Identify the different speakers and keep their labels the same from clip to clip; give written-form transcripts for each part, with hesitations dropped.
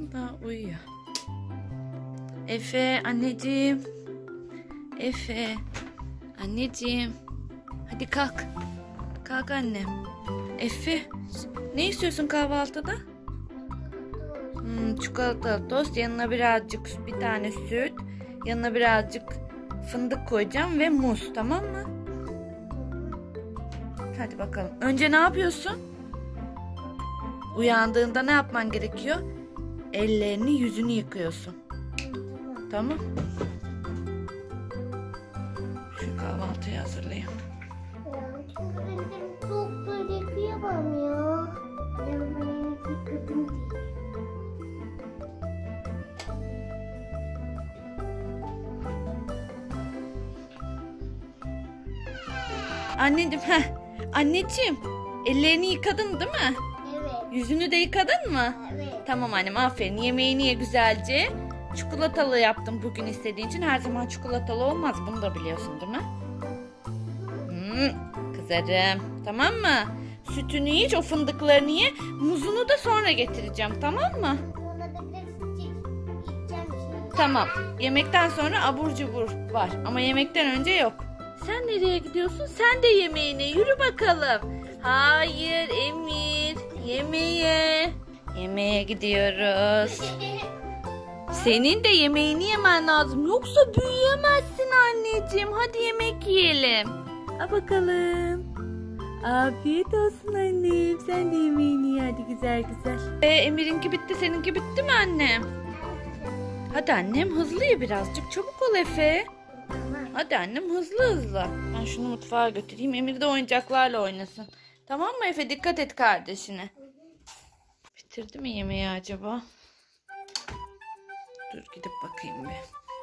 Speaker 1: Daha uyuyor. Efe anneciğim. Efe anneciğim. Hadi kalk. Kalk annem. Efe ne istiyorsun kahvaltıda? Çikolatalı tost, yanına birazcık bir tane süt, yanına birazcık fındık koyacağım ve muz, tamam mı? Hadi bakalım. Önce ne yapıyorsun? Uyandığında ne yapman gerekiyor? Ellerini, yüzünü yıkıyorsun. Tamam. Şu kahvaltıyı hazırlayayım.
Speaker 2: Çünkü ben çok böyle yıkayamam ya. Ben yıkadım diye.
Speaker 1: Anneciğim, anneciğim, ellerini yıkadın değil mi?
Speaker 2: Evet.
Speaker 1: Yüzünü de yıkadın mı?
Speaker 2: Evet.
Speaker 1: Tamam annem, aferin. Yemeğini ye güzelce. Çikolatalı yaptım bugün istediğin için. Her zaman çikolatalı olmaz. Bunu da biliyorsun değil mi? Kızarım. Tamam mı? Sütünü iç, o fındıklarını ye. Muzunu da sonra getireceğim, tamam mı?
Speaker 2: Ona da biraz içeceğim şimdi.
Speaker 1: Tamam. Yemekten sonra abur cubur var. Ama yemekten önce yok. Sen nereye gidiyorsun? Sen de yemeğine yürü bakalım. Hayır Emir. Yemeğe. Yemeğe gidiyoruz. Senin de yemeğini yemen lazım. Yoksa büyüyemezsin anneciğim. Hadi yemek yiyelim. Al bakalım. Afiyet olsun annem. Sen de yemeğini ye hadi güzel güzel. Emir'inki bitti. Seninki bitti mi annem? Hadi annem, hızlı ye birazcık. Çabuk ol Efe. Hadi annem, hızlı hızlı. Ben şunu mutfağa götüreyim. Emir de oyuncaklarla oynasın. Tamam mı Efe? Dikkat et kardeşine. Bitirdi mi yemeği acaba? Dur gidip bakayım bir.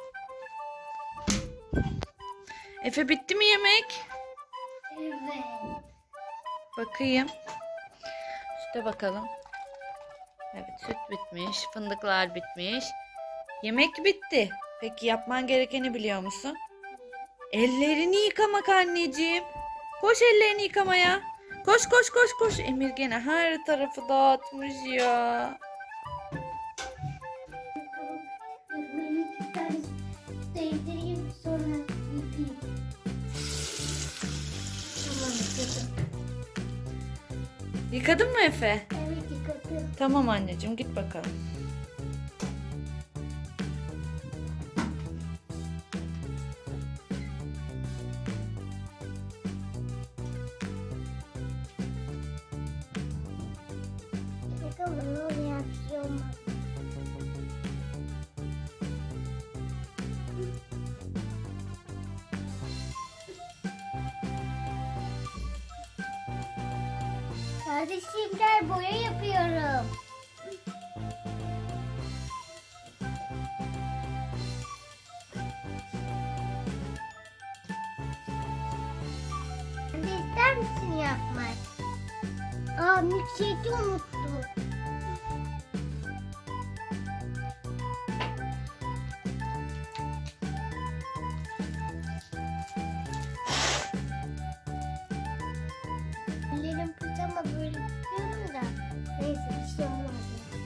Speaker 1: Efe bitti mi yemek?
Speaker 2: Evet.
Speaker 1: Bakayım. Süte bakalım. Evet, süt bitmiş. Fındıklar bitmiş. Yemek bitti. Peki yapman gerekeni biliyor musun? Ellerini yıkamak anneciğim. Koş ellerini yıkamaya. Koş koş koş koş. Emir gene her tarafı dağıtmış ya.
Speaker 2: Bir tane değdireyim sonra yıkayayım. Tamam yıkadım.
Speaker 1: Yıkadın mı Efe?
Speaker 2: Evet yıkadım.
Speaker 1: Tamam anneciğim, git bakalım.
Speaker 2: Bakalım ne oluyor, bir şey olmaz. Kardeşim gel, boya yapıyorum. Sen de ister misin yapmak? Milkshake'i unuttum. Ellerim pıt ama böyle tutuyorum da. Neyse bir şey olmaz.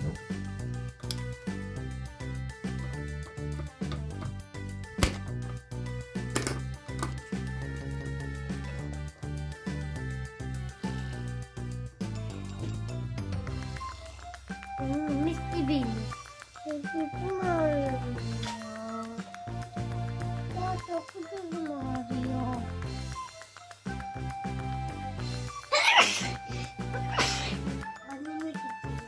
Speaker 2: Mis gibi. Gözüm ağrıyor ya. Ya çok gözüm ağrıyor. Anneme gidiyor.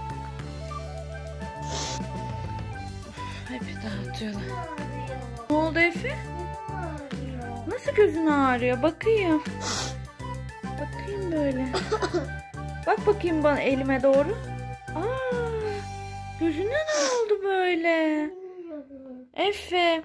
Speaker 1: Hep dağıtıyorlar.
Speaker 2: Ağrıyor.
Speaker 1: Ne oldu Efe?
Speaker 2: Gözüm ağrıyor.
Speaker 1: Nasıl gözün ağrıyor? Bakayım. Bakayım böyle. Bak bakayım bana, elime doğru. Aa, gözüne ne oldu böyle? Efe.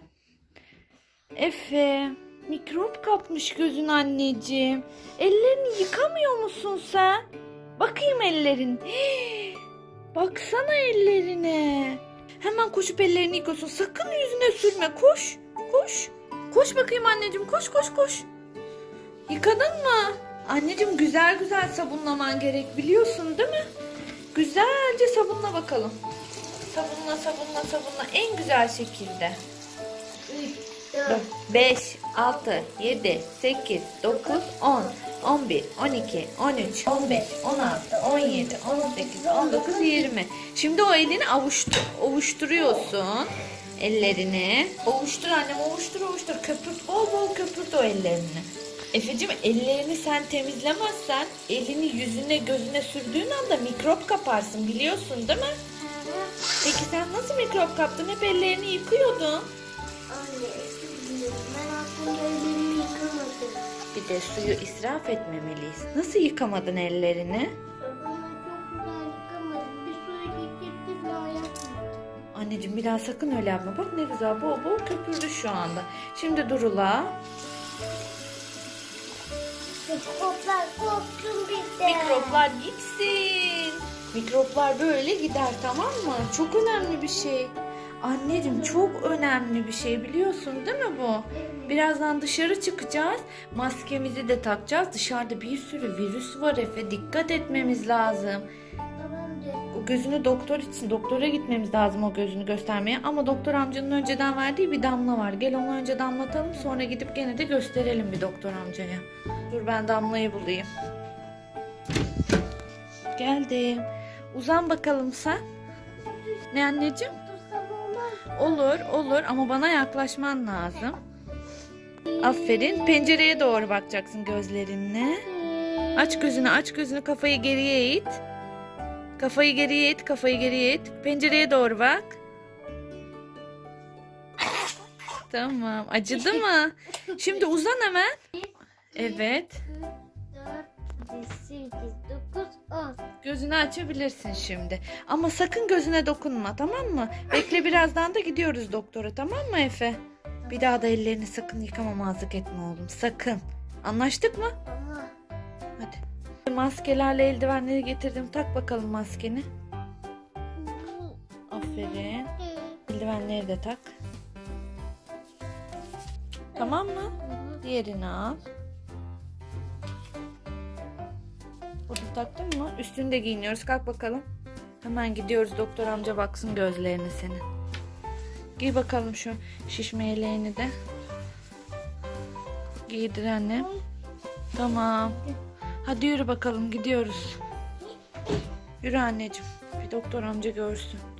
Speaker 1: Efe. Mikrop kapmış gözün anneciğim. Ellerini yıkamıyor musun sen? Bakayım ellerin. Baksana ellerine. Hemen koşup ellerini yıkıyorsun. Sakın yüzüne sürme. Koş. Koş. Koş bakayım anneciğim. Koş koş koş. Yıkadın mı? Anneciğim güzel güzel sabunlaman gerek, biliyorsun değil mi? Güzelce sabunla bakalım. Sabunla en güzel şekilde.
Speaker 2: 3, 4,
Speaker 1: 5, 6, 7, 8, 9, 10, 11, 12, 13, 15, 16, 17, 18, 19, 20. Şimdi o elini ovuşturuyorsun. Ellerini. Ovuştur annem, ovuştur. Köpürt, bol köpürt o ellerini. Efeciğim, ellerini sen temizlemezsen elini yüzüne gözüne sürdüğün anda mikrop kaparsın, biliyorsun değil mi? Peki sen nasıl mikrop kaptın? Hep ellerini yıkıyordun.
Speaker 2: Anne, ben aslında ellerimi yıkamadım.
Speaker 1: Bir de suyu israf etmemeliyiz. Nasıl yıkamadın ellerini?
Speaker 2: Sabunla çok güzel yıkamadım. Bir suyu getirdim daha yapmadım.
Speaker 1: Anneciğim, bir daha sakın öyle yapma. Bak ne güzel bol köpürdü şu anda. Şimdi Durula.
Speaker 2: Mikroplar korktum bir de.
Speaker 1: Mikroplar gitsin. Mikroplar böyle gider, tamam mı? Çok önemli bir şey. Anneciğim, çok önemli bir şey, biliyorsun değil mi bu? Birazdan dışarı çıkacağız. Maskemizi de takacağız. Dışarıda bir sürü virüs var Efe. Dikkat etmemiz lazım.
Speaker 2: Tamamdır.
Speaker 1: O gözünü doktora gitmemiz lazım, o gözünü göstermeye. Ama doktor amcanın önceden verdiği bir damla var. Gel onu önce damlatalım, sonra gidip gene de gösterelim bir doktor amcaya. Dur ben damlayı bulayım. Geldim. Uzan bakalım sen. Ne anneciğim?
Speaker 2: Tutsam olmaz.
Speaker 1: Olur ama bana yaklaşman lazım. Aferin. Pencereye doğru bakacaksın gözlerinle. Aç gözünü, kafayı geriye it. Kafayı geriye it. Pencereye doğru bak. Tamam. Acıdı mı? Şimdi uzan hemen. Evet.
Speaker 2: 4, 8, 9, 10.
Speaker 1: Gözünü açabilirsin şimdi. Ama sakın gözüne dokunma, tamam mı? Bekle, birazdan da gidiyoruz doktora, tamam mı Efe? Bir daha da ellerini sakın yıkamamazlık etme oğlum. Sakın. Anlaştık mı?
Speaker 2: Ama
Speaker 1: Hadi. Maskelerle eldivenleri getirdim. Tak bakalım maskeni. Aferin. Eldivenleri de tak. Tamam mı? Diğerini al. Bunu taktın mı? Üstünü de giyiniyoruz. Kalk bakalım. Hemen gidiyoruz. Doktor amca baksın gözlerine senin. Giy bakalım şu şişme yeleğini de. Giydir annem. Tamam. Hadi yürü bakalım, gidiyoruz. Yürü anneciğim. Bir doktor amca görsün.